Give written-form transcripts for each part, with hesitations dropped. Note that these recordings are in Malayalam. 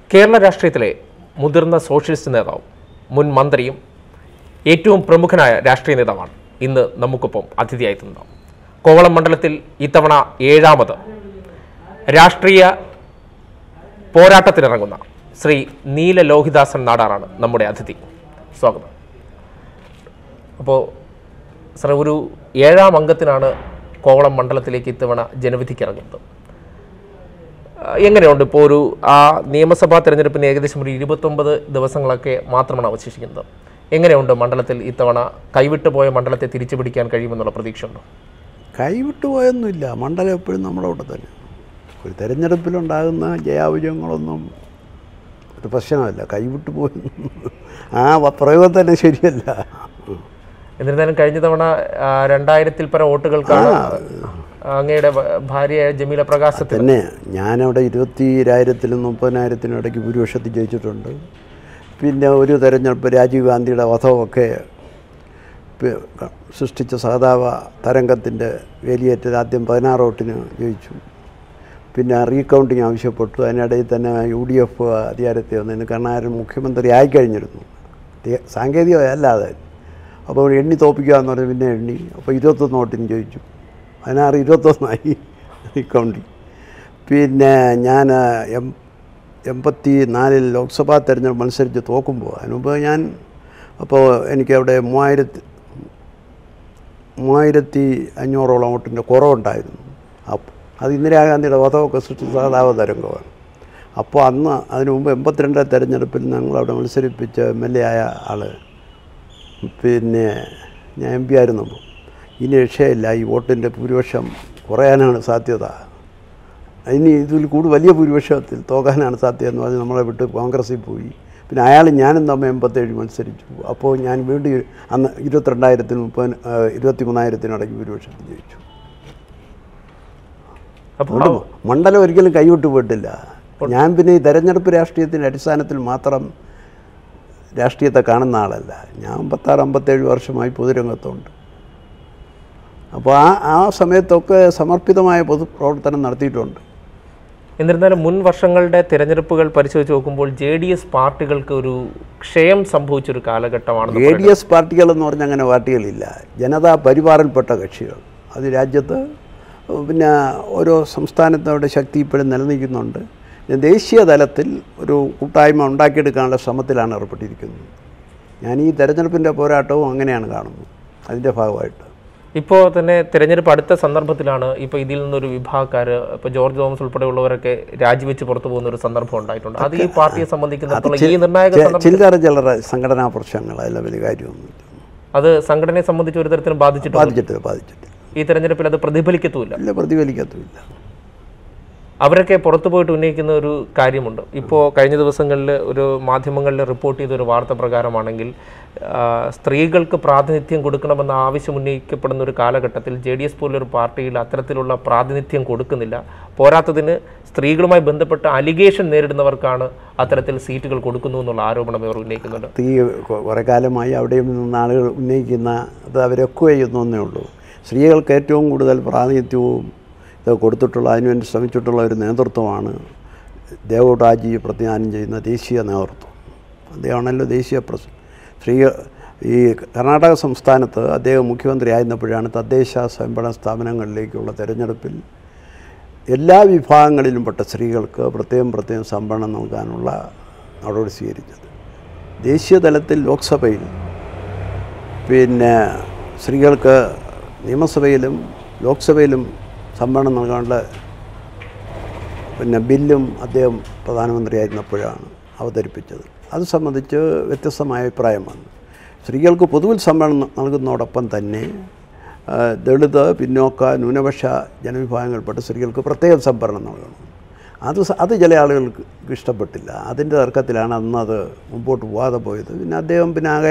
കേരള രാഷ്ട്രീയത്തിലെ മുതിർന്ന സോഷ്യലിസ്റ്റ് നേതാവും മുൻ മന്ത്രിയും ഏറ്റവും പ്രമുഖനായ രാഷ്ട്രീയ നേതാവാണ് ഇന്ന് നമുക്കൊപ്പം അതിഥിയായിട്ടുള്ളത്. കോവളം മണ്ഡലത്തിൽ ഇത്തവണ 7ാമത് രാഷ്ട്രീയ പോരാട്ടത്തിനിറങ്ങുന്ന ശ്രീ നീല ലോഹിദാസൻ നാടാറാണ് നമ്മുടെ അതിഥി. സ്വാഗതം. അപ്പോൾ സാർ, ഒരു 7ാം അംഗത്തിനാണ് കോവളം മണ്ഡലത്തിലേക്ക് ഇത്തവണ ജനവിധിക്കിറങ്ങുന്നത്. എങ്ങനെയുണ്ട് ഇപ്പോൾ ഒരു നിയമസഭാ തെരഞ്ഞെടുപ്പിന് ഏകദേശം ഒരു 29 ദിവസങ്ങളൊക്കെ മാത്രമാണ് അവശേഷിക്കുന്നത്. എങ്ങനെയുണ്ട് മണ്ഡലത്തിൽ ഇത്തവണ കൈവിട്ടു പോയ മണ്ഡലത്തെ തിരിച്ചു പിടിക്കാൻ കഴിയുമെന്നുള്ള പ്രതീക്ഷയുണ്ടോ? കൈവിട്ടു പോയൊന്നുമില്ല. മണ്ഡലം എപ്പോഴും നമ്മുടെ അവിടെ തന്നെ. ഒരു തെരഞ്ഞെടുപ്പിലുണ്ടാകുന്ന ജയാവിജയങ്ങളൊന്നും ഒരു പ്രശ്നമല്ല. കൈവിട്ടു പോയി പ്രയോഗം തന്നെ ശരിയല്ല. എന്നിരുന്നാലും കഴിഞ്ഞ തവണ 2000-ൽ പരം വോട്ടുകൾക്കാണ് അങ്ങയുടെ ഭാര്യ ജമീല പ്രകാശത്തിൽ തന്നെ. ഞാനവിടെ 20,000-നും 30,000-നും ഇടയ്ക്ക് ഭൂരിപക്ഷത്തിൽ ജയിച്ചിട്ടുണ്ട്. പിന്നെ ഒരു തെരഞ്ഞെടുപ്പ് രാജീവ് ഗാന്ധിയുടെ വധമൊക്കെ സൃഷ്ടിച്ച സഹതാപ തരംഗത്തിൻ്റെ വേലിയേറ്റൽ ആദ്യം 16 വോട്ടിന് ജയിച്ചു. പിന്നെ റീകൗണ്ടിങ് ആവശ്യപ്പെട്ടു. അതിനിടയിൽ തന്നെ UDF അധികാരത്തിൽ വന്നതിന് കരുണാകരൻ മുഖ്യമന്ത്രി ആയിക്കഴിഞ്ഞിരുന്നു, സാങ്കേതികമല്ലാതെ. അപ്പോൾ എണ്ണി തോപ്പിക്കുക എന്ന് പറഞ്ഞാൽ പിന്നെ എണ്ണി. അപ്പോൾ 21 വോട്ടിന് ജയിച്ചു. 16-21 റീകൗണ്ടിങ്. പിന്നെ ഞാൻ 84-ൽ ലോക്സഭാ തെരഞ്ഞെടുപ്പ് മത്സരിച്ച് തോക്കുമ്പോൾ അതിനുമുമ്പ് ഞാൻ അപ്പോൾ എനിക്കവിടെ 3,500ഓളം വോട്ടിൻ്റെ കുറവുണ്ടായിരുന്നു. അപ്പോൾ അത് ഇന്ദിരാഗാന്ധിയുടെ വധമൊക്കെ സൃഷ്ടിച്ച സഹതാപ തരംഗമാണ്. അപ്പോൾ അന്ന് അതിനു മുമ്പ് 82 തെരഞ്ഞെടുപ്പിൽ ഞങ്ങളവിടെ മത്സരിപ്പിച്ച MLA ആയ ആൾ, പിന്നെ ഞാൻ MP ആയിരുന്നപ്പോൾ, ഇനി രക്ഷയില്ല, ഈ വോട്ടിൻ്റെ ഭൂരിപക്ഷം കുറയാനാണ് സാധ്യത, ഇനി ഇതിൽ വലിയ ഭൂരിപക്ഷത്തിൽ തോക്കാനാണ് സാധ്യത എന്ന് പറഞ്ഞ് നമ്മളെ വിട്ട് കോൺഗ്രസ്സിൽ പോയി. പിന്നെ ഞാനും തമ്മിൽ 87 മത്സരിച്ചു. അപ്പോൾ ഞാൻ വീണ്ടും അന്ന് 22,000-നും 23,000-നും ഇടയ്ക്ക് ഭൂരിപക്ഷത്തിൽ ജയിച്ചു. അപ്പോൾ മണ്ഡലം ഒരിക്കലും കൈവിട്ടു പോയിട്ടില്ല. ഞാൻ പിന്നെ ഈ തെരഞ്ഞെടുപ്പ് രാഷ്ട്രീയത്തിൻ്റെ അടിസ്ഥാനത്തിൽ മാത്രം രാഷ്ട്രീയത്തെ കാണുന്ന ആളല്ല. ഞാൻ 56-57 വർഷമായി പൊതുരംഗത്തുണ്ട്. അപ്പോൾ ആ സമയത്തൊക്കെ സമർപ്പിതമായ പൊതുപ്രവർത്തനം നടത്തിയിട്ടുണ്ട്. എന്നിരുന്നാലും മുൻ വർഷങ്ങളുടെ തിരഞ്ഞെടുപ്പുകൾ പരിശോധിച്ച് നോക്കുമ്പോൾ JDS പാർട്ടികൾക്ക് ഒരു ക്ഷയം സംഭവിച്ചൊരു കാലഘട്ടമാണ്. JDS പാർട്ടികളെന്ന് പറഞ്ഞാൽ അങ്ങനെ പാർട്ടികളില്ല. ജനതാ പരിവാറിൽപ്പെട്ട കക്ഷികൾ. അത് രാജ്യത്ത് പിന്നെ ഓരോ സംസ്ഥാനത്തോടെ ശക്തി ഇപ്പോഴും നിലനിൽക്കുന്നുണ്ട്. ദേശീയ തലത്തിൽ ഒരു കൂട്ടായ്മ ഉണ്ടാക്കിയെടുക്കാനുള്ള ശ്രമത്തിലാണ് ഏർപ്പെട്ടിരിക്കുന്നത്. ഞാൻ ഈ തെരഞ്ഞെടുപ്പിൻ്റെ പോരാട്ടവും അങ്ങനെയാണ് കാണുന്നത്. അതിൻ്റെ ഭാഗമായിട്ട് ഇപ്പോൾ തന്നെ തിരഞ്ഞെടുപ്പ് അടുത്ത സന്ദർഭത്തിലാണ് ഇപ്പോൾ ഇതിൽ നിന്നൊരു വിഭാഗക്കാർ, ഇപ്പോൾ ജോർജ് തോമസ് ഉൾപ്പെടെയുള്ളവരൊക്കെ രാജിവെച്ച് പുറത്തു പോകുന്ന ഒരു സന്ദർഭം ഉണ്ടായിട്ടുണ്ട്. അത് ഈ പാർട്ടിയെ സംബന്ധിക്കുന്നിടത്തോളം ഈ നിർണായക ചില്ലറ സംഘടനാ പ്രശ്നങ്ങൾ, അതിൽ വലിയ കാര്യമൊന്നുമില്ല. അത് സംഘടനയെ സംബന്ധിച്ച് ഒരു തരത്തിലും ബാധിച്ചിട്ടില്ല. ഈ തെരഞ്ഞെടുപ്പിൽ അത് പ്രതിഫലിക്കത്തുമില്ല. പ്രതിഫലിക്കത്തുമില്ല. അവരൊക്കെ പുറത്തു പോയിട്ട് ഉന്നയിക്കുന്ന ഒരു കാര്യമുണ്ട്. ഇപ്പോൾ കഴിഞ്ഞ ദിവസങ്ങളിൽ ഒരു മാധ്യമങ്ങളിൽ റിപ്പോർട്ട് ചെയ്തൊരു വാർത്ത പ്രകാരമാണെങ്കിൽ സ്ത്രീകൾക്ക് പ്രാതിനിധ്യം കൊടുക്കണമെന്ന ആവശ്യം ഉന്നയിക്കപ്പെടുന്ന ഒരു കാലഘട്ടത്തിൽ JDS പോലൊരു പാർട്ടിയിൽ അത്തരത്തിലുള്ള പ്രാതിനിധ്യം കൊടുക്കുന്നില്ല. പോരാത്തതിന് സ്ത്രീകളുമായി ബന്ധപ്പെട്ട അലിഗേഷൻ നേരിടുന്നവർക്കാണ് അത്തരത്തിൽ സീറ്റുകൾ കൊടുക്കുന്നു എന്നുള്ള ആരോപണം ഇവർ ഉന്നയിക്കുന്നുണ്ട്. കുറേ കാലമായി അവിടെയും നിന്ന് ആളുകൾ ഉന്നയിക്കുന്ന അത് അവരൊക്കെ ചെയ്യുന്നേ ഉള്ളൂ. സ്ത്രീകൾക്ക് ഏറ്റവും കൂടുതൽ പ്രാതിനിധ്യവും കൊടുത്തിട്ടുള്ള, അതിനുവേണ്ടി ശ്രമിച്ചിട്ടുള്ള ഒരു നേതൃത്വമാണ് ദേവഗൗഡാജി പ്രതിദാനം ചെയ്യുന്ന ദേശീയ നേതൃത്വം. അദ്ദേഹമാണല്ലോ ദേശീയ ഈ കർണാടക സംസ്ഥാനത്ത് അദ്ദേഹം മുഖ്യമന്ത്രി ആയിരുന്നപ്പോഴാണ് തദ്ദേശ സ്വയംഭരണ സ്ഥാപനങ്ങളിലേക്കുള്ള തെരഞ്ഞെടുപ്പിൽ എല്ലാ വിഭാഗങ്ങളിലും പെട്ട സ്ത്രീകൾക്ക് പ്രത്യേകം സംവരണം നൽകാനുള്ള നടപടി സ്വീകരിച്ചത്. ദേശീയ തലത്തിൽ ലോക്സഭയിൽ പിന്നെ സ്ത്രീകൾക്ക് നിയമസഭയിലും ലോക്സഭയിലും സംവരണം നൽകാനുള്ള ബില്ലും അദ്ദേഹം പ്രധാനമന്ത്രിയായിരുന്നപ്പോഴാണ് അവതരിപ്പിച്ചത്. അത് സംബന്ധിച്ച് വ്യത്യസ്തമായ അഭിപ്രായം വന്നു. സ്ത്രീകൾക്ക് പൊതുവിൽ സംവരണം നൽകുന്നതോടൊപ്പം തന്നെ ദളിത്, പിന്നോക്ക, ന്യൂനപക്ഷ ജനവിഭാഗങ്ങളിൽപ്പെട്ട സ്ത്രീകൾക്ക് പ്രത്യേകം സംവരണം നൽകണം. അത് ചില ആളുകൾക്ക് ഇഷ്ടപ്പെട്ടില്ല. അതിൻ്റെ തർക്കത്തിലാണ് അന്നത് മുമ്പോട്ട് പോകാതെ പോയത്. പിന്നെ അദ്ദേഹം ആകെ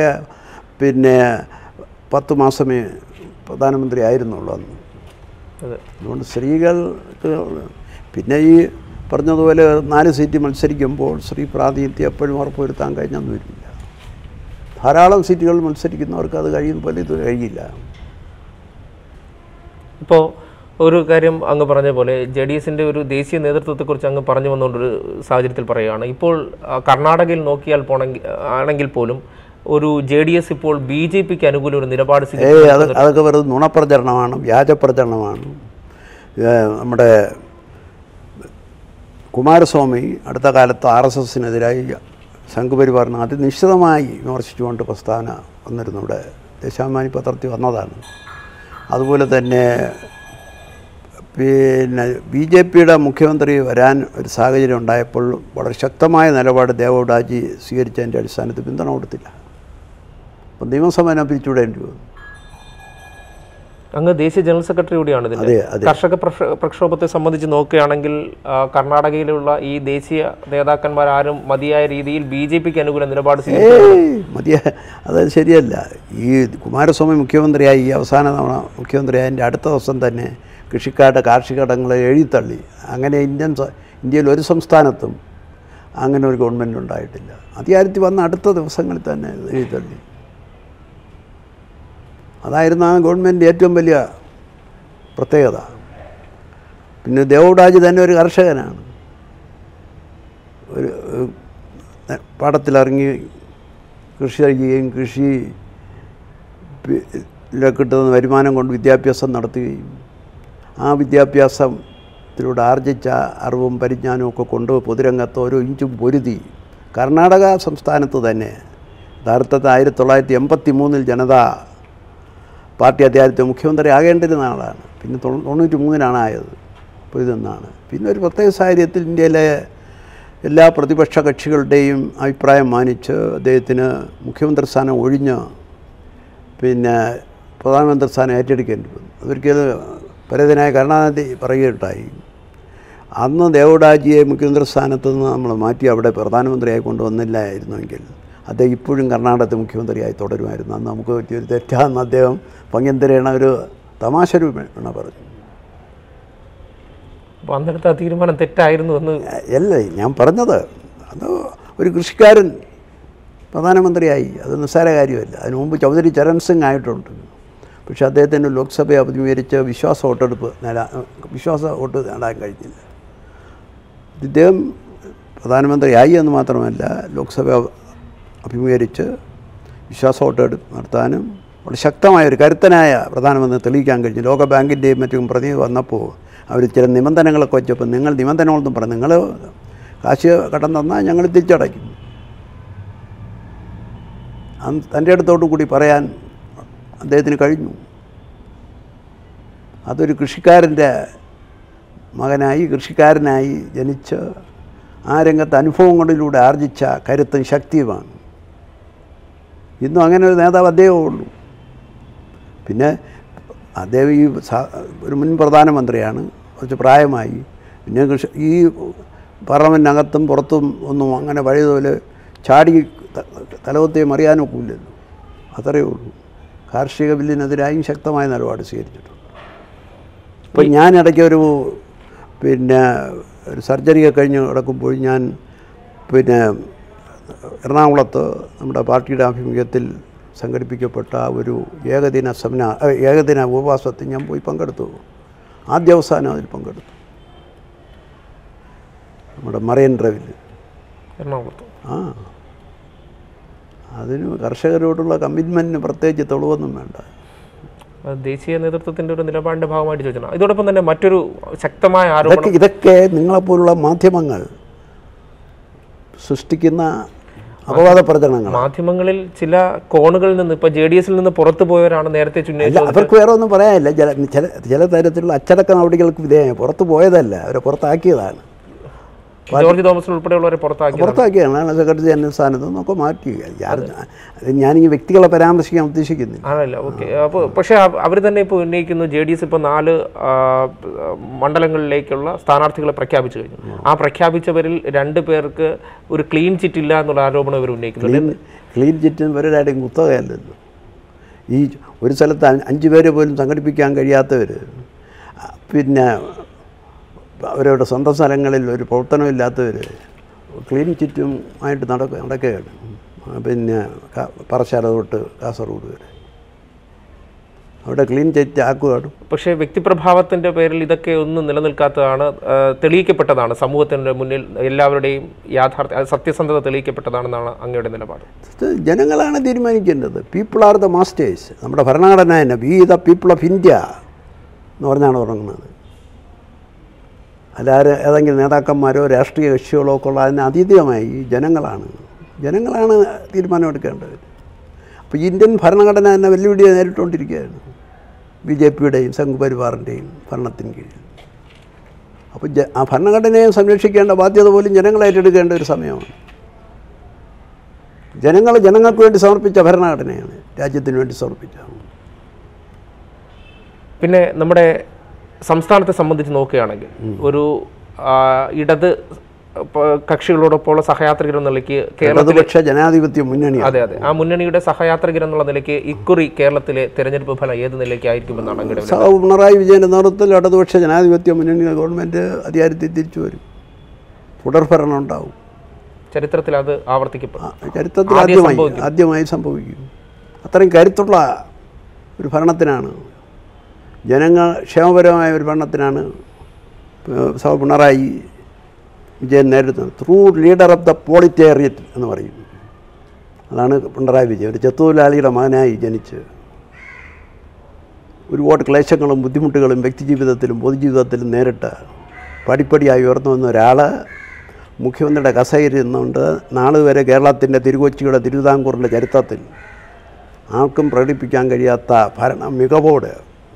10 മാസമേ പ്രധാനമന്ത്രി ആയിരുന്നുള്ളൂ അന്ന്. അതുകൊണ്ട് സ്ത്രീകൾക്ക് പിന്നെ ഈ പറഞ്ഞതുപോലെ 4 സീറ്റ് മത്സരിക്കുമ്പോൾ സ്ത്രീ പ്രാതിനിധ്യം എപ്പോഴും ഉറപ്പുവരുത്താൻ കഴിഞ്ഞെന്ന് വരില്ല. ധാരാളം സീറ്റുകൾ മത്സരിക്കുന്നവർക്ക് അത് കഴിയും പോലെ ഇത് കഴിയില്ല. ഇപ്പോൾ ഒരു കാര്യം അങ്ങ് പറഞ്ഞ പോലെ JDSന്റെ ഒരു ദേശീയ നേതൃത്വത്തെക്കുറിച്ച് അങ്ങ് പറഞ്ഞു വന്നുകൊണ്ടൊരു സാഹചര്യത്തിൽ പറയുകയാണ്. ഇപ്പോൾ കർണാടകയിൽ നോക്കിയാൽ ആണെങ്കിൽ പോലും ഒരു JDS ഇപ്പോൾ BJPക്ക് അനുകൂല ഒരു നിലപാട് അതൊക്കെ വെറുതെ നുണപ്രചരണമാണ്, വ്യാജപ്രചരണമാണ്. നമ്മുടെ കുമാരസ്വാമി അടുത്ത കാലത്ത് RSSനെതിരായി സംഘപരിവാറിനെ അതിനിശ്ചിതമായി വിമർശിച്ചുകൊണ്ട് പ്രസ്താവന വന്നിരുന്നു. ഇവിടെ ദേശാഭിമാനി പത്രത്തിൽ വന്നതാണ്. അതുപോലെ തന്നെ പിന്നെ BJPയുടെ മുഖ്യമന്ത്രി വരാൻ ഒരു സാഹചര്യം ഉണ്ടായപ്പോൾ വളരെ ശക്തമായ നിലപാട് ദേവഗൗഡാജി സ്വീകരിച്ചതിൻ്റെ അടിസ്ഥാനത്തിൽ പിന്തുണ കൊടുത്തില്ല. അപ്പം നിയമസഭ പിരിച്ചുവിടേണ്ടി വന്നു. അങ്ങ് ദേശീയ ജനറൽ സെക്രട്ടറി കൂടിയാണ് ഇതിൻ്റെ. കർഷക പ്രക്ഷോഭത്തെ സംബന്ധിച്ച് നോക്കുകയാണെങ്കിൽ കർണാടകയിലുള്ള ഈ ദേശീയ നേതാക്കന്മാരാരും മതിയായ രീതിയിൽ BJPക്ക് അനുകൂല നിലപാട് അത് ശരിയല്ല. ഈ കുമാരസ്വാമി മുഖ്യമന്ത്രിയായി ഈ അവസാന തവണ മുഖ്യമന്ത്രിയായതിൻ്റെ അടുത്ത ദിവസം തന്നെ കൃഷിക്കാരുടെ കാർഷിക കടങ്ങളെ എഴുതിത്തള്ളി. അങ്ങനെ ഇന്ത്യയിൽ ഒരു സംസ്ഥാനത്തും അങ്ങനെ ഒരു ഗവൺമെൻറ് ഉണ്ടായിട്ടില്ല. അധികാരത്തിൽ വന്ന അടുത്ത ദിവസങ്ങളിൽ തന്നെ എഴുതിത്തള്ളി. അതായിരുന്നു ആ ഗവൺമെൻറ് ഏറ്റവും വലിയ പ്രത്യേകത. പിന്നെ ദേവഗൗഡാജി തന്നെ ഒരു കർഷകനാണ്. ഒരു പാടത്തിലിറങ്ങി കൃഷി ചെയ്യുകയും കൃഷിയിലെ കിട്ടുന്ന വരുമാനം കൊണ്ട് വിദ്യാഭ്യാസം നടത്തുകയും ആ വിദ്യാഭ്യാസത്തിലൂടെ ആർജിച്ച അറിവും പരിജ്ഞാനവും ഒക്കെ കൊണ്ട് പൊതുരംഗത്ത് ഓരോ ഇഞ്ചും പൊരുതി കർണാടക സംസ്ഥാനത്ത് തന്നെ യഥാർത്ഥത്തിൽ 1983 ജനതാ പാർട്ടി അധികാരത്തിൽ മുഖ്യമന്ത്രി ആകേണ്ടിരുന്ന ആളാണ്. പിന്നെ 93 ആയത്. അപ്പോൾ ഇതെന്നാണ്. പിന്നെ ഒരു പ്രത്യേക സാഹചര്യത്തിൽ ഇന്ത്യയിലെ എല്ലാ പ്രതിപക്ഷ കക്ഷികളുടെയും അഭിപ്രായം മാനിച്ച് അദ്ദേഹത്തിന് മുഖ്യമന്ത്രി സ്ഥാനം ഒഴിഞ്ഞ് പിന്നെ പ്രധാനമന്ത്രി സ്ഥാനം ഏറ്റെടുക്കേണ്ടി വന്നു. അതൊരിക്കലും പരേതനായ കരുണാനിധി പറയുകയുണ്ടായി, അന്ന് ദേവഗൗഡാജിയെ മുഖ്യമന്ത്രി സ്ഥാനത്ത് നിന്ന് നമ്മൾ മാറ്റി അവിടെ പ്രധാനമന്ത്രിയായി കൊണ്ടുവന്നില്ലായിരുന്നുവെങ്കിൽ അദ്ദേഹം ഇപ്പോഴും കർണാടകത്തിൽ മുഖ്യമന്ത്രിയായി തുടരുമായിരുന്നു. അന്ന് നമുക്ക് പറ്റിയൊരു തെറ്റാന്ന് അദ്ദേഹം പങ്കുന്തരേണ ഒരു തമാശ രൂപേണ പറഞ്ഞു. അന്നെടുത്ത തീരുമാനം തെറ്റായിരുന്നു എന്ന് അല്ല ഞാൻ പറഞ്ഞത്. അത് ഒരു കൃഷിക്കാരൻ പ്രധാനമന്ത്രിയായി, അത് നിസ്സാര കാര്യമല്ല. അതിനു മുമ്പ് ചൗധരി ചരൺ സിംഗ് ആയിട്ടുണ്ട്. പക്ഷേ അദ്ദേഹത്തിന് ലോക്സഭയെ അഭിമുഖീകരിച്ച് വിശ്വാസ വോട്ട് നേടാൻ കഴിഞ്ഞില്ല. ഇദ്ദേഹം പ്രധാനമന്ത്രിയായി എന്ന് മാത്രമല്ല ലോക്സഭ അഭിമുഖീകരിച്ച് വിശ്വാസ വോട്ട് നടത്താനും വളരെ ശക്തമായൊരു കരുത്തനായ പ്രധാനമന്ത്രി തെളിയിക്കാൻ കഴിഞ്ഞു. ലോകബാങ്കിൻ്റെയും മറ്റും പ്രതിനിധി വന്നപ്പോൾ അവർ ചില നിബന്ധനകളൊക്കെ വെച്ചപ്പോൾ നിങ്ങൾ നിബന്ധനകളൊന്നും പറഞ്ഞു, നിങ്ങൾ കാശ് കടം തന്നാൽ ഞങ്ങൾ തിരിച്ചടയ്ക്കും. തൻ്റെ അടുത്തോടു കൂടി പറയാൻ അദ്ദേഹത്തിന് കഴിഞ്ഞു. അതൊരു കൃഷിക്കാരൻ്റെ മകനായി കൃഷിക്കാരനായി ജനിച്ച് ആ രംഗത്ത് അനുഭവങ്ങളിലൂടെ ആർജിച്ച കരുത്തും ശക്തിയുമാണ്. ഇന്നും അങ്ങനെ ഒരു നേതാവ് അദ്ദേഹമേ ഉള്ളൂ. പിന്നെ അദ്ദേഹം ഒരു മുൻ പ്രധാനമന്ത്രിയാണ്, കുറച്ച് പ്രായമായി. പിന്നെ ഈ പാർലമെൻറ്റിനകത്തും പുറത്തും ഒന്നും അങ്ങനെ പഴയതുപോലെ ചാടി തലവത്തെയും അറിയാനൊക്കില്ലല്ലോ. അത്രയേ ഉള്ളൂ. കാർഷിക ബില്ലിനെതിരായും ശക്തമായ നിലപാട് സ്വീകരിച്ചിട്ടുണ്ട്. ഇപ്പം ഞാൻ ഇടയ്ക്ക് ഒരു സർജറിയൊക്കെ കഴിഞ്ഞ് കിടക്കുമ്പോൾ ഞാൻ എറണാകുളത്ത് നമ്മുടെ പാർട്ടിയുടെ ആഭിമുഖ്യത്തിൽ സംഘടിപ്പിക്കപ്പെട്ട ഒരു ഏകദിന ഉപവാസത്തിൽ ഞാൻ പോയി പങ്കെടുത്തു. ആദ്യ അവസാനം അതിൽ പങ്കെടുത്തു. നമ്മുടെ മറൈൻ ഡ്രൈവിൽ എറണാകുളത്ത്. അതിന് കർഷകരോടുള്ള കമ്മിറ്റ്മെൻറ്റിന് പ്രത്യേകിച്ച് തെളിവൊന്നും വേണ്ട. ദേശീയ നേതൃത്വത്തിൻ്റെ ഒരു നിലപാടിൻ്റെ ഭാഗമായിട്ട് ചോദിച്ചാൽ ഇതോടൊപ്പം തന്നെ മറ്റൊരു ശക്തമായ ആരോപണം, ഇതൊക്കെ നിങ്ങളെപ്പോലുള്ള മാധ്യമങ്ങൾ സൃഷ്ടിക്കുന്ന അപവാദ പ്രചരണങ്ങൾ. മാധ്യമങ്ങളിൽ ചില കോണുകളിൽ നിന്ന് ഇപ്പോൾ JDSൽ നിന്ന് പുറത്തു പോയവരാണ് നേരത്തെ ചുന്നയിച്ചത്. അവർക്ക് വേറെ ഒന്നും പറയാനില്ല. ചില തരത്തിലുള്ള അച്ചടക്ക നടപടികൾക്ക് വിധേയമായി പുറത്തു പോയതല്ല, അവരെ പുറത്താക്കിയതാണ്. ജോർജ് തോമസ് ഉൾപ്പെടെയുള്ളവരെ പുറത്താക്കിയാണ് സെക്രട്ടറി ജനറൽ സ്ഥാനത്ത് നിന്നൊക്കെ മാറ്റി. ഞാനീ വ്യക്തികളെ പരാമർശിക്കാൻ ഉദ്ദേശിക്കുന്നില്ല. ആണല്ലോ, ഓക്കെ. അപ്പോൾ പക്ഷേ അവർ തന്നെ ഇപ്പോൾ ഉന്നയിക്കുന്നു JDS ഇപ്പോൾ 4 മണ്ഡലങ്ങളിലേക്കുള്ള സ്ഥാനാർത്ഥികളെ പ്രഖ്യാപിച്ചു കഴിഞ്ഞു. ആ പ്രഖ്യാപിച്ചവരിൽ 2 പേർക്ക് ഒരു ക്ലീൻ ചിറ്റ് ഇല്ല എന്നുള്ള ആരോപണം ഇവർ ഉന്നയിക്കുന്നത്. ക്ലീൻ ചിറ്റ് ഇവരുടെയും കുത്തകയല്ലല്ലോ. ഈ ഒരു സ്ഥലത്ത് 5 പേര് പോലും സംഘടിപ്പിക്കാൻ കഴിയാത്തവർ പിന്നെ അവരുടെ സ്വന്തം സ്ഥലങ്ങളിൽ ഒരു പ്രവർത്തനമില്ലാത്തവർ ക്ലീൻ ചിറ്റും ആയിട്ട് നടക്കുകയാണ്. പിന്നെ പറശ്ശാല തൊട്ട് കാസർഗോഡ് വരെ. അവിടെ ക്ലീൻ ചെയ്ത് ആക്കുകയാണ്. പക്ഷേ വ്യക്തിപ്രഭാവത്തിൻ്റെ പേരിൽ ഇതൊക്കെ ഒന്നും നിലനിൽക്കാത്തതാണ്, തെളിയിക്കപ്പെട്ടതാണ് സമൂഹത്തിൻ്റെ മുന്നിൽ എല്ലാവരുടെയും സത്യസന്ധത തെളിയിക്കപ്പെട്ടതാണെന്നാണ് അങ്ങയുടെ നിലപാട്. ജനങ്ങളാണ് തീരുമാനിക്കേണ്ടത്. People are the masters. നമ്മുടെ ഭരണഘടന തന്നെ we the people of India എന്ന് പറഞ്ഞാണ് തുടങ്ങുന്നത്. അല്ലാതെ ഏതെങ്കിലും നേതാക്കന്മാരോ രാഷ്ട്രീയ കക്ഷികളോ ഒക്കെ ഉള്ള അതിന് അതീതമായി ജനങ്ങളാണ് തീരുമാനമെടുക്കേണ്ടത്. അപ്പോൾ ഇന്ത്യൻ ഭരണഘടന തന്നെ വെല്ലുവിളി നേരിട്ടുകൊണ്ടിരിക്കുകയാണ് BJPയുടെയും സംഘപരിവാറിൻ്റെയും ഭരണത്തിന് കീഴിൽ. അപ്പോൾ ആ ഭരണഘടനയെ സംരക്ഷിക്കേണ്ട ബാധ്യത പോലും ജനങ്ങൾ ഏറ്റെടുക്കേണ്ട ഒരു സമയമാണ്. ജനങ്ങൾക്ക് വേണ്ടി സമർപ്പിച്ച ഭരണഘടനയാണ്, രാജ്യത്തിന് വേണ്ടി സമർപ്പിച്ച. പിന്നെ നമ്മുടെ സംസ്ഥാനത്തെ സംബന്ധിച്ച് നോക്കുകയാണെങ്കിൽ ഒരു ഇടത് കക്ഷികളോടൊപ്പമുള്ള സഹയാത്രികർ എന്ന നിലയ്ക്ക് കേരളത്തിലെ ജനാധിപത്യ മുന്നണി, അതെ ആ മുന്നണിയുടെ സഹയാത്രികർ എന്നുള്ള നിലയ്ക്ക് ഇക്കുറി കേരളത്തിലെ തെരഞ്ഞെടുപ്പ് ഫലം ഏത് നിലയ്ക്കായിരിക്കുമെന്നാണ് അങ്ങയുടെ പിണറായി വിജയൻ്റെ നേതൃത്വത്തിൽ ഇടതുപക്ഷ ജനാധിപത്യ മുന്നണി ഗവൺമെൻറ് അധികാരത്തിൽ തിരിച്ചു വരും. തുടർഭരണം ഉണ്ടാവും. ചരിത്രത്തിൽ അത് ആവർത്തിക്കപ്പെടും. ചരിത്രത്തിൽ ആദ്യമായി സംഭവിക്കും. അത്രയും കരുത്തുള്ള ഒരു ഭരണത്തിനാണ്, ക്ഷേമപരമായ ഒരു ഭരണത്തിനാണ് പിണറായി വിജയൻ നേരിടുന്നത്. True leader of the proletariat എന്ന് പറയും. അതാണ് പിണറായി വിജയൻ. ഒരു ചെത്തുതൊഴിലാളിയുടെ മകനായി ജനിച്ച് ഒരുപാട് ക്ലേശങ്ങളും ബുദ്ധിമുട്ടുകളും വ്യക്തിജീവിതത്തിലും പൊതുജീവിതത്തിലും നേരിട്ട് പടിപ്പടിയായി ഉയർന്നു വന്ന ഒരാൾ മുഖ്യമന്ത്രിയുടെ കസേരയിരുന്നുകൊണ്ട് നാളെ വരെ കേരളത്തിൻ്റെ തിരുക്കൊച്ചിയുടെ തിരുവിതാംകൂറിൻ്റെ ചരിത്രത്തിൽ ആർക്കും പ്രകടിപ്പിക്കാൻ കഴിയാത്ത മികവോട്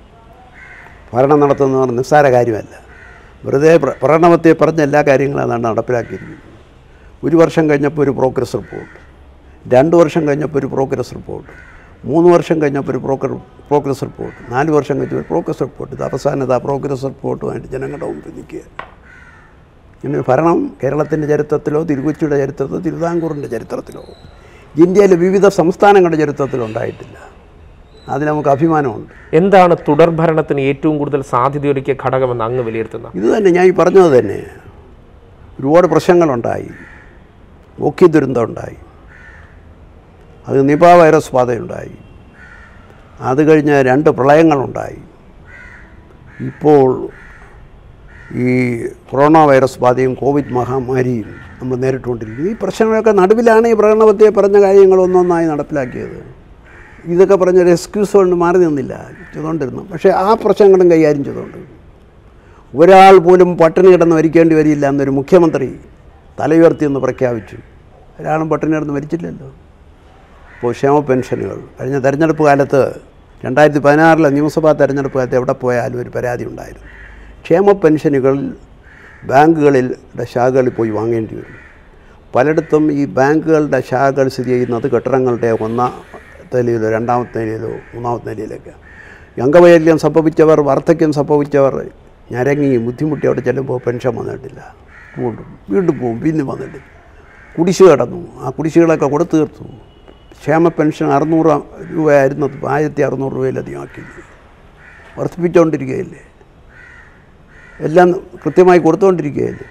ഭരണം നടത്തുന്നവർ നിസ്സാര കാര്യമല്ല. വെറുതെ പ്രകടനത്തെ പറഞ്ഞ എല്ലാ കാര്യങ്ങളും അതാണ് നടപ്പിലാക്കിയിരിക്കുന്നത്. 1 വർഷം കഴിഞ്ഞപ്പോൾ ഒരു പ്രോഗ്രസ് റിപ്പോർട്ട്, 2 വർഷം കഴിഞ്ഞപ്പോൾ ഒരു പ്രോഗ്രസ് റിപ്പോർട്ട്, 3 വർഷം കഴിഞ്ഞപ്പോൾ ഒരു പ്രോഗ്രസ് റിപ്പോർട്ട്, 4 വർഷം കഴിഞ്ഞപ്പോൾ ഒരു പ്രോഗ്രസ് റിപ്പോർട്ട്. ഇത് അവസാനത്തെ ആ പ്രോഗ്രസ് റിപ്പോർട്ടുമായിട്ട് ജനങ്ങളുടെ മുമ്പിൽ നിൽക്കുക. ഇങ്ങനെ ഭരണം കേരളത്തിൻ്റെ ചരിത്രത്തിലോ തിരുക്കൊച്ചിയുടെ ചരിത്രത്തിലോ തിരുവിതാംകൂറിൻ്റെ ചരിത്രത്തിലോ ഇന്ത്യയിലെ വിവിധ സംസ്ഥാനങ്ങളുടെ ചരിത്രത്തിലോ ഉണ്ടായിട്ടില്ല. അതിന് നമുക്ക് അഭിമാനമുണ്ട്. എന്താണ് തുടർഭരണത്തിന് ഏറ്റവും കൂടുതൽ സാധ്യതയൊരുക്കിയ ഘടകമെന്ന് അങ്ങ് വിലയിരുത്തുന്നത്? ഇത് തന്നെ ഞാൻ ഈ പറഞ്ഞത് തന്നെ. ഒരുപാട് പ്രശ്നങ്ങളുണ്ടായി. ഓഖി ദുരന്തം ഉണ്ടായി, അത് നിപ വൈറസ് ബാധയുണ്ടായി, അത് കഴിഞ്ഞ് 2 പ്രളയങ്ങളുണ്ടായി, ഇപ്പോൾ ഈ കൊറോണ വൈറസ് ബാധയും കോവിഡ് മഹാമാരിയും നമ്മൾ നേരിട്ടുകൊണ്ടിരിക്കുന്നത്. ഈ പ്രശ്നങ്ങളൊക്കെ നടുവിലാണ് ഈ പ്രകടനത്തെ പറഞ്ഞ കാര്യങ്ങളൊന്നൊന്നായി നടപ്പിലാക്കിയത്. ഇതൊക്കെ പറഞ്ഞൊരു എക്സ്ക്യൂസ് കൊണ്ട് മാറി നിന്നില്ല, ചെയ്തുകൊണ്ടിരുന്നു. പക്ഷേ ആ പ്രശ്നങ്ങളും കൈകാര്യം ചെയ്തുകൊണ്ട് ഒരാൾ പോലും പട്ടിണി കിടന്ന് മരിക്കേണ്ടി വരില്ല എന്നൊരു മുഖ്യമന്ത്രി തലയുയർത്തിയെന്ന് പ്രഖ്യാപിച്ചു. ഒരാളും പട്ടിണി കിടന്ന് മരിച്ചില്ലല്ലോ. ഇപ്പോൾ ക്ഷേമ പെൻഷനുകൾ കഴിഞ്ഞ തെരഞ്ഞെടുപ്പ് കാലത്ത് 2016 നിയമസഭാ തെരഞ്ഞെടുപ്പ് കാലത്ത് എവിടെ പോയാലും ഒരു പരാതി ഉണ്ടായിരുന്നു. ക്ഷേമ പെൻഷനുകൾ ബാങ്കുകളുടെ ശാഖകളിൽ പോയി വാങ്ങേണ്ടി വരും. പലയിടത്തും ഈ ബാങ്കുകളുടെ ശാഖകൾ സ്ഥിതി ചെയ്യുന്നത് കെട്ടിടങ്ങളുടെ 1ാമത്തെ നിലയിലോ 2ാമത്തെ നിലയിലോ 3ാമത്തെ നിലയിലൊക്കെ. അംഗവൈകല്യം സംഭവിച്ചവർ, വാർദ്ധക്യം സംഭവിച്ചവർ ഞരങ്ങി ബുദ്ധിമുട്ടി അവിടെ ചെല്ലുമ്പോൾ പെൻഷൻ വന്നിട്ടില്ല, വീണ്ടും പോവും, പിന്നെ വന്നിട്ടില്ല. കുടിശ്ശിക കിടന്നു. ആ കുടിശ്ശികളൊക്കെ കൊടുത്തു തീർത്തു. ക്ഷേമ പെൻഷൻ 600 രൂപയായിരുന്നത് 1600 രൂപയിലധികം ആക്കി, വർദ്ധിപ്പിച്ചുകൊണ്ടിരിക്കുകയില്ലേ, എല്ലാം കൃത്യമായി കൊടുത്തുകൊണ്ടിരിക്കുകയില്ലേ.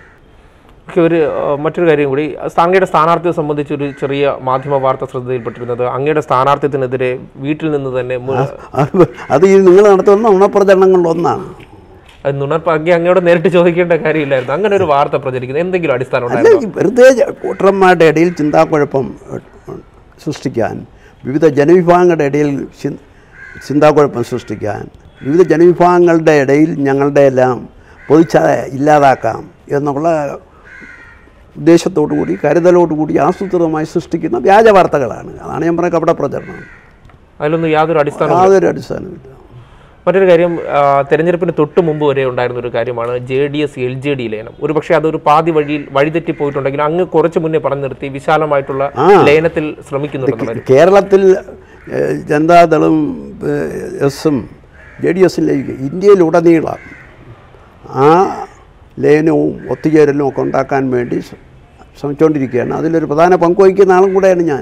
മറ്റൊരു കാര്യം കൂടി, അങ്ങയുടെ സ്ഥാനാർത്ഥിയെ സംബന്ധിച്ച് ഒരു ചെറിയ മാധ്യമ വാർത്ത ശ്രദ്ധയിൽപ്പെട്ടിരുന്നത് അങ്ങയുടെ സ്ഥാനാർത്ഥ്യത്തിനെതിരെ വീട്ടിൽ നിന്ന് തന്നെ അത് ഈ നിങ്ങൾ നടത്തുന്ന നുണപ്രചരണങ്ങളിലൊന്നാണ്. അത് നുണപ്പാക്കി അങ്ങയോട് നേരിട്ട് ചോദിക്കേണ്ട കാര്യമില്ലായിരുന്നു. അങ്ങനെ ഒരു വാർത്ത പ്രചരിക്കുന്നത് എന്തെങ്കിലും അടിസ്ഥാനം വെറുതെ വോട്ടർമാരുടെ ഇടയിൽ ചിന്താക്കുഴപ്പം സൃഷ്ടിക്കാൻ, വിവിധ ജനവിഭാഗങ്ങളുടെ ഇടയിൽ ചിന്താക്കുഴപ്പം സൃഷ്ടിക്കാൻ, വിവിധ ജനവിഭാഗങ്ങളുടെ ഇടയിൽ ഞങ്ങളുടെ എല്ലാം പൊതിച്ചായ ഇല്ലാതാക്കാം എന്നുള്ള ഉദ്ദേശത്തോടുകൂടി കരുതലോടുകൂടി ആസൂത്രിതമായി സൃഷ്ടിക്കുന്ന വ്യാജ വാർത്തകളാണ്. അതാണ് ഞാൻ പറഞ്ഞ കപട പ്രചരണം. അതിലൊന്നും യാതൊരു അടിസ്ഥാനവുമില്ല. മറ്റൊരു കാര്യം, തെരഞ്ഞെടുപ്പിന് തൊട്ട് മുമ്പ് വരെ ഉണ്ടായിരുന്ന ഒരു കാര്യമാണ് JDS LJD ലയനം. ഒരുപക്ഷെ അതൊരു പാതി വഴിതെറ്റിപ്പോയിട്ടുണ്ടെങ്കിലും അങ്ങ് കുറച്ച് മുന്നേ പറഞ്ഞു നിർത്തി വിശാലമായിട്ടുള്ള ലയനത്തിൽ ശ്രമിക്കുന്നുണ്ട്. കേരളത്തിൽ ജനതാദളും എസും JDSലേക്ക് ഇന്ത്യയിലുടനീളം ആ ലയനവും ഒത്തുചേരലും ഒക്കെ ഉണ്ടാക്കാൻ വേണ്ടി ശ്രമിച്ചുകൊണ്ടിരിക്കുകയാണ്. അതിലൊരു പ്രധാന പങ്ക് വഹിക്കുന്ന ആളും കൂടെയാണ് ഞാൻ.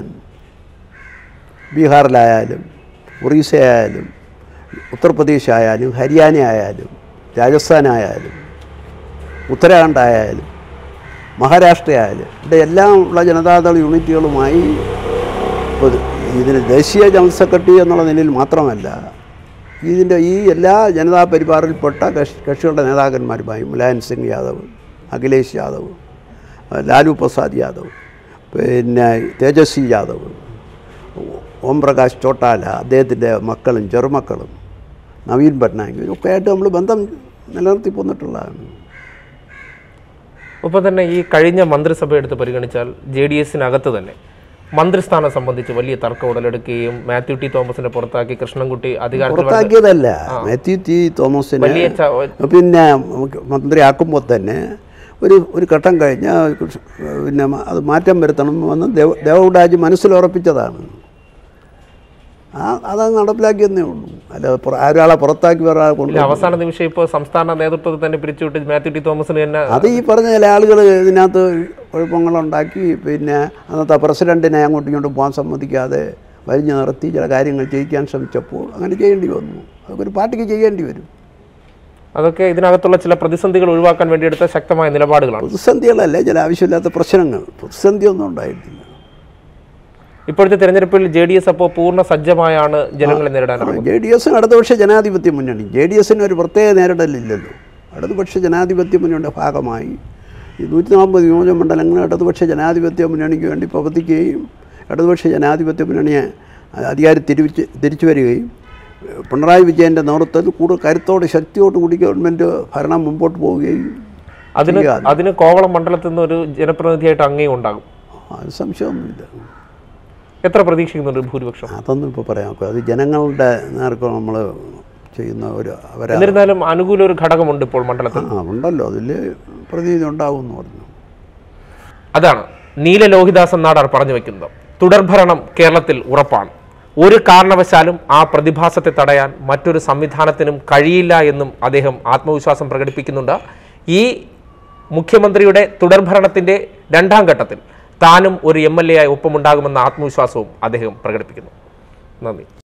ബീഹാറിലായാലും ഒറീസയായാലും ഉത്തർപ്രദേശ് ആയാലും ഹരിയാന ആയാലും രാജസ്ഥാനായാലും ഉത്തരാഖണ്ഡായാലും മഹാരാഷ്ട്ര ആയാലും ഇവിടെ എല്ലാം ഉള്ള ജനതാദൾ യൂണിറ്റുകളുമായി ഇതിന് ദേശീയ ജനറൽ സെക്രട്ടറി എന്നുള്ള നിലയിൽ മാത്രമല്ല ഈ എല്ലാ ജനതാ പരിവാറിൽപ്പെട്ട കക്ഷികളുടെ നേതാക്കന്മാരുമായി മുലായം സിംഗ് യാദവ്, അഖിലേഷ് യാദവ്, ലാലു പ്രസാദ് യാദവ്, പിന്നെ തേജസ്വി യാദവ്, ഓം പ്രകാശ് ചോട്ടാല, അദ്ദേഹത്തിൻ്റെ മക്കളും ചെറുമക്കളും, നവീൻ പട്നായിക്, ഇതൊക്കെ ആയിട്ട് നമ്മൾ ബന്ധം നിലനിർത്തി പോന്നിട്ടുള്ളതാണ്. ഒപ്പം തന്നെ ഈ കഴിഞ്ഞ മന്ത്രിസഭ എടുത്ത് പരിഗണിച്ചാൽ JDS-നകത്ത് തന്നെ മന്ത്രിസ്ഥാനം സംബന്ധിച്ച് വലിയ തർക്കം ഉടലെടുക്കുകയും മാത്യു ടി തോമസിനെ പുറത്താക്കി കൃഷ്ണൻകുട്ടി പുറത്താക്കിയതല്ല, മാത്യു ടി തോമസിനെ പിന്നെ മന്ത്രിയാക്കുമ്പോൾ തന്നെ ഒരു ഘട്ടം കഴിഞ്ഞ് പിന്നെ അത് മാറ്റം വരുത്തണമെന്ന് ദേവഗൗഡാജി മനസ്സിലുറപ്പിച്ചതാണ്. അതങ്ങ് നടപ്പിലാക്കിയെന്നേ ഉള്ളൂ. അല്ല ഒരാളെ പുറത്താക്കി വേറെ അവസാന നിമിഷം ഇപ്പോൾ സംസ്ഥാന നേതൃത്വത്തിൽ തന്നെ പിരിച്ചുവിട്ട് മാത്യു ടി തോമസിന് തന്നെ അത് ഈ പറഞ്ഞ ചില ആളുകൾ ഇതിനകത്ത് കുഴപ്പങ്ങളുണ്ടാക്കി പിന്നെ അന്നത്തെ പ്രസിഡന്റിനെ അങ്ങോട്ടും ഇങ്ങോട്ടും പോകാൻ സമ്മതിക്കാതെ വലിഞ്ഞു നിർത്തി ചില കാര്യങ്ങൾ ചെയ്യിക്കാൻ ശ്രമിച്ചപ്പോൾ അങ്ങനെ ചെയ്യേണ്ടി വന്നു. അതൊക്കെ ഒരു പാർട്ടിക്ക് ചെയ്യേണ്ടി വരും. അതൊക്കെ ഇതിനകത്തുള്ള ചില പ്രതിസന്ധികൾ ഒഴിവാക്കാൻ വേണ്ടിയെടുത്ത ശക്തമായ നിലപാടുകളാണ്. പ്രതിസന്ധികളല്ലേ, ചില ആവശ്യമില്ലാത്ത പ്രശ്നങ്ങൾ. പ്രതിസന്ധിയൊന്നും ഉണ്ടായിട്ടില്ല. ഇപ്പോഴത്തെ തെരഞ്ഞെടുപ്പിൽ JDS അപ്പോൾ പൂർണ്ണ സജ്ജമായാണ് ജനങ്ങളെ നേരിടാൻ. JDS ഇടതുപക്ഷ ജനാധിപത്യ മുന്നണി, JDS-ന് ഒരു പ്രത്യേക നേരിടലില്ലല്ലോ. ഇടതുപക്ഷ ജനാധിപത്യ മുന്നണിയുടെ ഭാഗമായി ഈ 140 നിയോജക മണ്ഡലങ്ങൾ ഇടതുപക്ഷ ജനാധിപത്യ മുന്നണിക്ക് വേണ്ടി പ്രവർത്തിക്കുകയും ഇടതുപക്ഷ ജനാധിപത്യ മുന്നണിയെ അധികാരം തിരിച്ചു വരികയും പിണറായി വിജയൻ്റെ നേതൃത്വത്തിൽ കൂടുതൽ കരുത്തോടെ ശക്തിയോട് കൂടി ഗവൺമെൻറ് ഭരണം മുമ്പോട്ട് പോവുകയും അതിന് കോവളം മണ്ഡലത്തിൽ നിന്ന് ഒരു ജനപ്രതിനിധിയായിട്ട് അങ്ങേയും ഉണ്ടാകും. അത് സംശയമൊന്നുമില്ല. എത്ര പ്രതീക്ഷിക്കുന്നുണ്ട് ഭൂരിപക്ഷം? അതൊന്നും ഇപ്പോൾ പറയാം. അത് ജനങ്ങളുടെ നേർക്ക് നമ്മൾ ചെയ്യുന്ന ഒരു എന്നിരുന്നാലും അനുകൂല ഒരു ഘടകമുണ്ട് ഇപ്പോൾ മണ്ഡലത്തിൽ. ഉണ്ടല്ലോ, അതിൽ പ്രതിനിധി ഉണ്ടാവും എന്ന് പറഞ്ഞു. അതാണ് നീല ലോഹിദാസൻ നാടാർ പറഞ്ഞു വെക്കുന്നത്. തുടർഭരണം കേരളത്തിൽ ഉറപ്പാണ്. ഒരു കാരണവശാലും ആ പ്രതിഭാസത്തെ തടയാൻ മറ്റൊരു സംവിധാനത്തിനും കഴിയില്ല എന്നും അദ്ദേഹം ആത്മവിശ്വാസം പ്രകടിപ്പിക്കുന്നുണ്ട്. ഈ മുഖ്യമന്ത്രിയുടെ തുടർഭരണത്തിൻ്റെ 2ാം ഘട്ടത്തിൽ താനും ഒരു MLA ആയി ഒപ്പമുണ്ടാകുമെന്ന ആത്മവിശ്വാസവും അദ്ദേഹം പ്രകടിപ്പിക്കുന്നു. നന്ദി.